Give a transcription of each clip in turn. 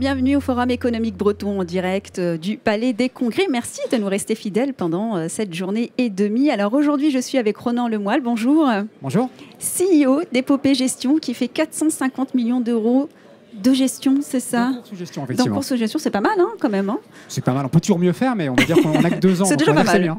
bienvenue au Forum économique breton en direct du Palais des Congrès. Merci de nous rester fidèles pendant cette journée et demie. Alors aujourd'hui, je suis avec Ronan Lemoyle. Bonjour. Bonjour. CEO d'Épopée Gestion qui fait 450 millions d'euros de gestion, c'est ça? Dans course gestion, effectivement. Dans course gestion, c'est pas mal hein, quand même. Hein, c'est pas mal. On peut toujours mieux faire, mais on va dire qu'on n'a que 2 ans. c'est déjà pas mal. Bien.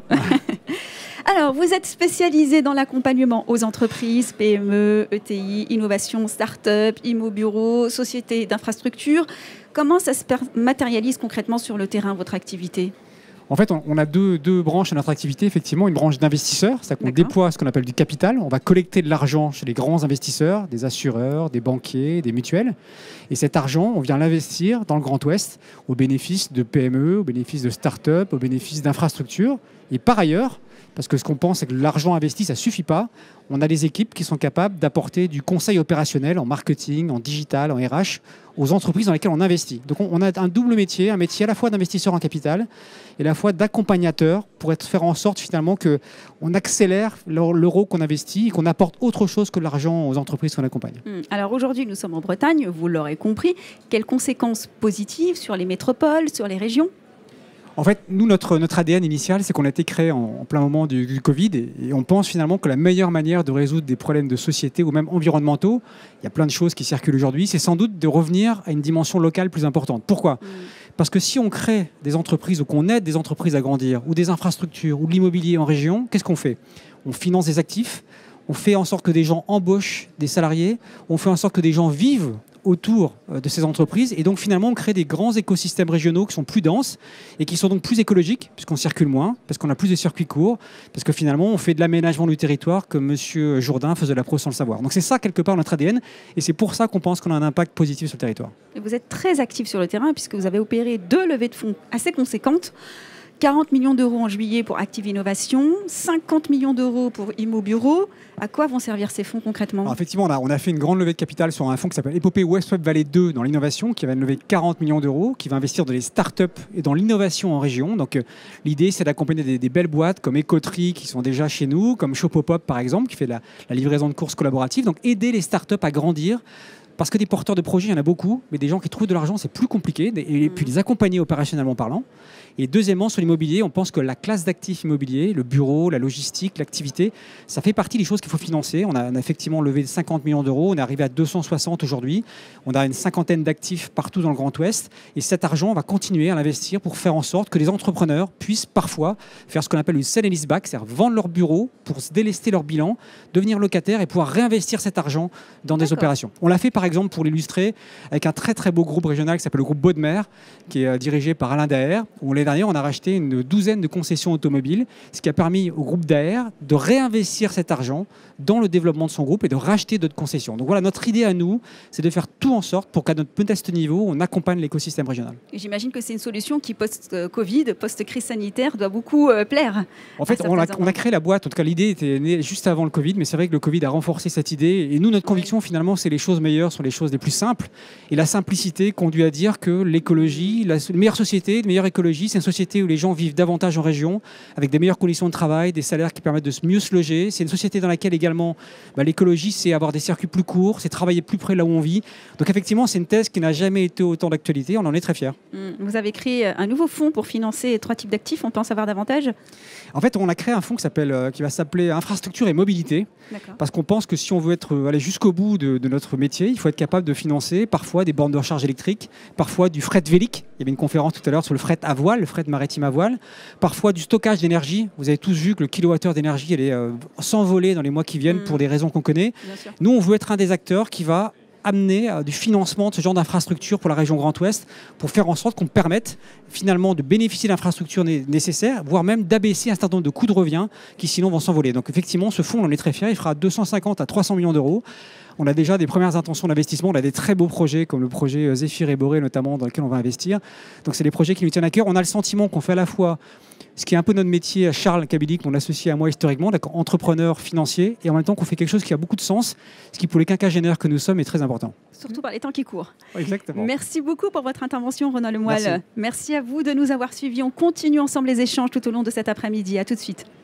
Alors, vous êtes spécialisé dans l'accompagnement aux entreprises, PME, ETI, innovation, start-up, immo-bureau, sociétés d'infrastructure. Comment ça se matérialise concrètement sur le terrain, votre activité ? En fait, on a deux branches à notre activité. Effectivement, une branche d'investisseurs, c'est-à-dire qu'on déploie ce qu'on appelle du capital. On va collecter de l'argent chez les grands investisseurs, des assureurs, des banquiers, des mutuelles. Et cet argent, on vient l'investir dans le Grand Ouest au bénéfice de PME, au bénéfice de start-up, au bénéfice d'infrastructures. Et par ailleurs, parce que ce qu'on pense, c'est que l'argent investi, ça ne suffit pas. On a des équipes qui sont capables d'apporter du conseil opérationnel en marketing, en digital, en RH, aux entreprises dans lesquelles on investit. Donc on a un double métier, un métier à la fois d'investisseur en capital et à la fois d'accompagnateur pour faire en sorte finalement qu'on accélère l'euro qu'on investit et qu'on apporte autre chose que l'argent aux entreprises qu'on accompagne. Alors aujourd'hui, nous sommes en Bretagne, vous l'aurez compris. Quelles conséquences positives sur les métropoles, sur les régions ? En fait, nous, notre ADN initial, c'est qu'on a été créé en plein moment du Covid et on pense finalement que la meilleure manière de résoudre des problèmes de société ou même environnementaux, il y a plein de choses qui circulent aujourd'hui, c'est sans doute de revenir à une dimension locale plus importante. Pourquoi ? Parce que si on crée des entreprises ou qu'on aide des entreprises à grandir ou des infrastructures ou de l'immobilier en région, qu'est-ce qu'on fait ? On finance des actifs, on fait en sorte que des gens embauchent des salariés, on fait en sorte que des gens vivent autour de ces entreprises et donc finalement on crée des grands écosystèmes régionaux qui sont plus denses et qui sont donc plus écologiques puisqu'on circule moins, parce qu'on a plus de circuits courts, parce que finalement on fait de l'aménagement du territoire comme M. Jourdain faisait la prose sans le savoir. Donc c'est ça quelque part notre ADN et c'est pour ça qu'on pense qu'on a un impact positif sur le territoire. Et vous êtes très actif sur le terrain puisque vous avez opéré 2 levées de fonds assez conséquentes. 40 millions d'euros en juillet pour Active Innovation, 50 millions d'euros pour immo-bureau. À quoi vont servir ces fonds concrètement ? Alors effectivement, on a fait une grande levée de capital sur un fonds qui s'appelle Épopée West Web Valley 2 dans l'innovation, qui va lever 40 millions d'euros, qui va investir dans les startups et dans l'innovation en région. Donc l'idée, c'est d'accompagner des belles boîtes comme Ecotree qui sont déjà chez nous, comme Shopopop par exemple, qui fait la livraison de courses collaboratives. Donc aider les startups à grandir. Parce que des porteurs de projets, il y en a beaucoup, mais des gens qui trouvent de l'argent, c'est plus compliqué, et puis les accompagner opérationnellement parlant. Et deuxièmement, sur l'immobilier, on pense que la classe d'actifs immobiliers, le bureau, la logistique, l'activité, ça fait partie des choses qu'il faut financer. On a effectivement levé 50 millions d'euros, on est arrivé à 260 aujourd'hui. On a une cinquantaine d'actifs partout dans le Grand Ouest. Et cet argent, on va continuer à l'investir pour faire en sorte que les entrepreneurs puissent parfois faire ce qu'on appelle une sell and lease back, c'est-à-dire vendre leur bureau pour se délester leur bilan, devenir locataire et pouvoir réinvestir cet argent dans des opérations. On l'a fait par exemple, pour l'illustrer, avec un très très beau groupe régional qui s'appelle le groupe Baudemer, qui est dirigé par Alain Daher, où l'année dernière on a racheté une 12aine de concessions automobiles, ce qui a permis au groupe Daher de réinvestir cet argent dans le développement de son groupe et de racheter d'autres concessions. Donc voilà, notre idée à nous, c'est de faire tout en sorte pour qu'à notre modeste niveau, on accompagne l'écosystème régional. Et j'imagine que c'est une solution qui, post-Covid, post-crise sanitaire, doit beaucoup plaire. En fait, on a créé la boîte, en tout cas l'idée était née juste avant le Covid, mais c'est vrai que le Covid a renforcé cette idée. Et nous, notre conviction finalement, c'est les choses meilleures sont les choses les plus simples. Et la simplicité conduit à dire que l'écologie, la meilleure société, la meilleure écologie, c'est une société où les gens vivent davantage en région, avec des meilleures conditions de travail, des salaires qui permettent de mieux se loger. C'est une société dans laquelle également l'écologie, c'est avoir des circuits plus courts, c'est travailler plus près de là où on vit. Donc effectivement, c'est une thèse qui n'a jamais été autant d'actualité. On en est très fiers. Vous avez créé un nouveau fonds pour financer 3 types d'actifs. On peut en savoir davantage ? En fait, on a créé un fonds qui va s'appeler Infrastructure et Mobilité. Parce qu'on pense que si on veut aller jusqu'au bout de notre métier, il faut être capable de financer parfois des bornes de recharge électriques, parfois du fret vélique. Il y avait une conférence tout à l'heure sur le fret à voile, le fret maritime à voile, parfois du stockage d'énergie. Vous avez tous vu que le kilowattheure d'énergie allait s'envoler dans les mois qui viennent pour des raisons qu'on connaît. Nous, on veut être un des acteurs qui va amener du financement de ce genre d'infrastructures pour la région Grand Ouest, pour faire en sorte qu'on permette finalement de bénéficier d'infrastructures nécessaires, voire même d'abaisser un certain nombre de coûts de revient qui sinon vont s'envoler. Donc effectivement, ce fonds, on en est très fiers, il fera 250 à 300 millions d'euros. On a déjà des premières intentions d'investissement, on a des très beaux projets comme le projet Zéphyr et Boré notamment dans lequel on va investir. Donc c'est des projets qui nous tiennent à cœur. On a le sentiment qu'on fait à la fois ce qui est un peu notre métier, Charles Kabilik, mon associé à moi historiquement, entrepreneur financier, et en même temps qu'on fait quelque chose qui a beaucoup de sens, ce qui pour les quinquagénaires que nous sommes est très important. Surtout par les temps qui courent. Exactement. Merci beaucoup pour votre intervention, Ronan Lemoyle. Merci. Merci à vous de nous avoir suivis. On continue ensemble les échanges tout au long de cet après-midi. À tout de suite.